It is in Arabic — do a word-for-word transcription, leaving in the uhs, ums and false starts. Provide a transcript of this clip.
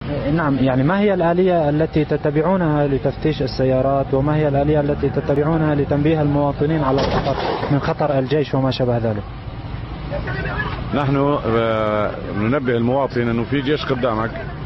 نعم، يعني ما هي الآلية التي تتبعونها لتفتيش السيارات، وما هي الآلية التي تتبعونها لتنبيه المواطنين على الخطر من خطر الجيش وما شابه ذلك؟ نحن ننبه المواطن انه في جيش قدامك،